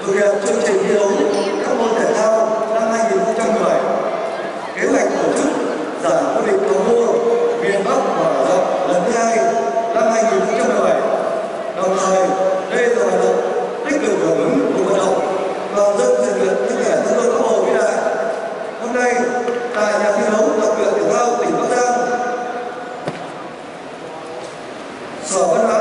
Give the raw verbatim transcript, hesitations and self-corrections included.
thực hiện chương trình thi đấu các môn thể thao năm hai nghìn không trăm mười bảy, kế hoạch tổ chức giải vô địch cờ vua miền Bắc mở rộng lần thứ hai năm hai nghìn không trăm mười bảy. Đồng thời, đây là hoạt động tích cực hưởng ứng của vận động toàn dân rèn luyện thân thể thân đôi Bác Hồ vĩ đại. Hôm nay, tại nhà thi đấu Học viện Thể thao tỉnh Bắc Giang, Sở Văn hóa